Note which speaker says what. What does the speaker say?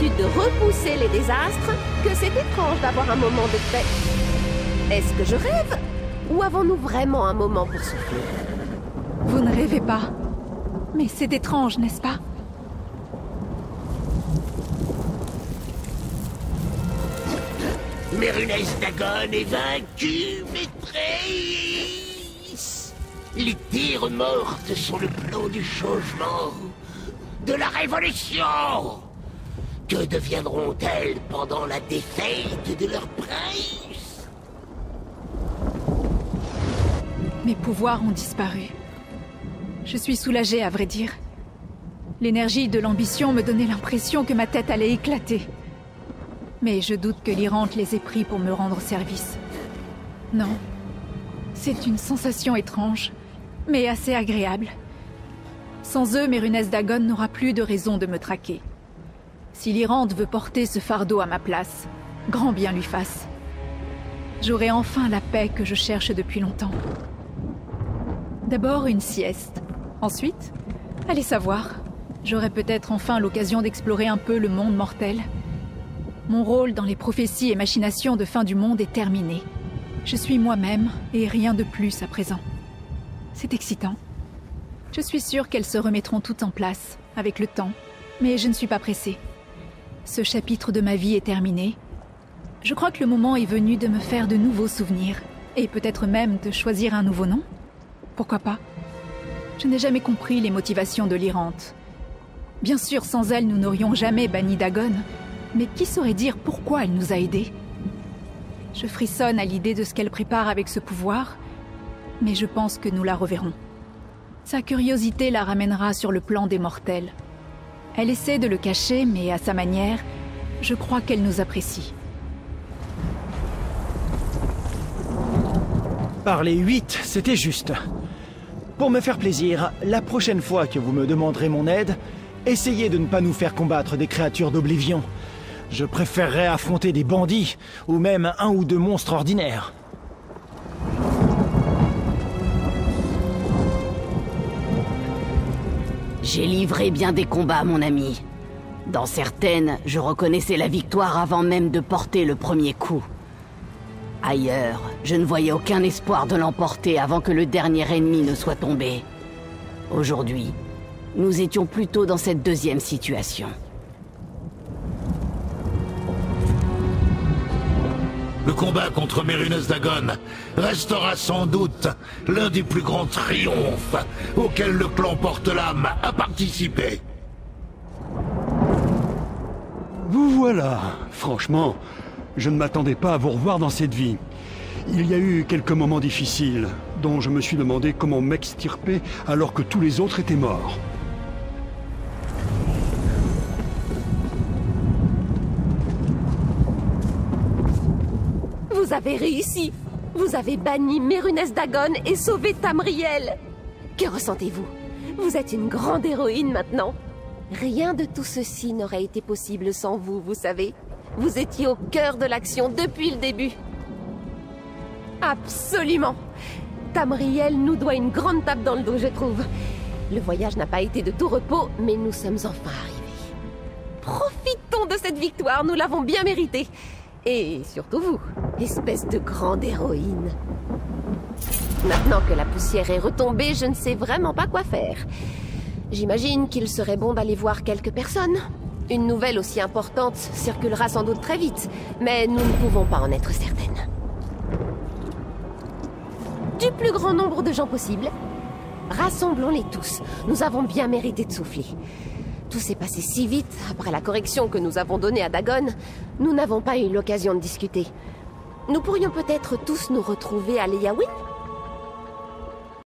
Speaker 1: but de repousser les désastres que c'est étrange d'avoir un moment de paix. Est-ce que je rêve? Ou avons-nous vraiment un moment pour souffler?
Speaker 2: Vous ne rêvez pas. Mais c'est étrange, n'est-ce pas?
Speaker 3: Mérunez Dagon est vaincu, maîtresse. Les terres mortes sont le plan du changement, de la révolution. Que deviendront-elles pendant la défaite de leur prince?
Speaker 2: Mes pouvoirs ont disparu. Je suis soulagée, à vrai dire. L'énergie de l'ambition me donnait l'impression que ma tête allait éclater. Mais je doute que l'Irante les ait pris pour me rendre service. Non. C'est une sensation étrange, mais assez agréable. Sans eux, Mérunez Dagon n'aura plus de raison de me traquer. Si l'Irante veut porter ce fardeau à ma place, grand bien lui fasse. J'aurai enfin la paix que je cherche depuis longtemps. D'abord une sieste. Ensuite, allez savoir, j'aurai peut-être enfin l'occasion d'explorer un peu le monde mortel. Mon rôle dans les prophéties et machinations de fin du monde est terminé. Je suis moi-même et rien de plus à présent. C'est excitant. Je suis sûre qu'elles se remettront toutes en place, avec le temps, mais je ne suis pas pressée. Ce chapitre de ma vie est terminé. Je crois que le moment est venu de me faire de nouveaux souvenirs, et peut-être même de choisir un nouveau nom. Pourquoi pas? Je n'ai jamais compris les motivations de l'Irante. Bien sûr, sans elle, nous n'aurions jamais banni Dagon, mais qui saurait dire pourquoi elle nous a aidés? Je frissonne à l'idée de ce qu'elle prépare avec ce pouvoir, mais je pense que nous la reverrons. Sa curiosité la ramènera sur le plan des mortels. Elle essaie de le cacher, mais à sa manière, je crois qu'elle nous apprécie.
Speaker 4: Par les 8, c'était juste. Pour me faire plaisir, la prochaine fois que vous me demanderez mon aide, essayez de ne pas nous faire combattre des créatures d'Oblivion. Je préférerais affronter des bandits, ou même un ou deux monstres ordinaires.
Speaker 5: J'ai livré bien des combats, mon ami. Dans certaines, je reconnaissais la victoire avant même de porter le premier coup. Ailleurs, je ne voyais aucun espoir de l'emporter avant que le dernier ennemi ne soit tombé. Aujourd'hui, nous étions plutôt dans cette deuxième situation.
Speaker 3: Le combat contre Mérunez Dagon restera sans doute l'un des plus grands triomphes auxquels le clan Porte-Lame a participé.
Speaker 6: Vous voilà. Franchement, je ne m'attendais pas à vous revoir dans cette vie. Il y a eu quelques moments difficiles, dont je me suis demandé comment m'extirper alors que tous les autres étaient morts.
Speaker 1: Vous avez réussi. Vous avez banni Mérunez Dagon et sauvé Tamriel. Que ressentez-vous? Vous êtes une grande héroïne maintenant. Rien de tout ceci n'aurait été possible sans vous, vous savez. Vous étiez au cœur de l'action depuis le début. Absolument. Tamriel nous doit une grande tape dans le dos, je trouve. Le voyage n'a pas été de tout repos, mais nous sommes enfin arrivés. Profitons de cette victoire, nous l'avons bien méritée. Et surtout vous, espèce de grande héroïne. Maintenant que la poussière est retombée, je ne sais vraiment pas quoi faire. J'imagine qu'il serait bon d'aller voir quelques personnes. Une nouvelle aussi importante circulera sans doute très vite, mais nous ne pouvons pas en être certaines. Du plus grand nombre de gens possible, rassemblons-les tous. Nous avons bien mérité de souffler. Tout s'est passé si vite, après la correction que nous avons donnée à Dagon, nous n'avons pas eu l'occasion de discuter. Nous pourrions peut-être tous nous retrouver à Leyawiin ?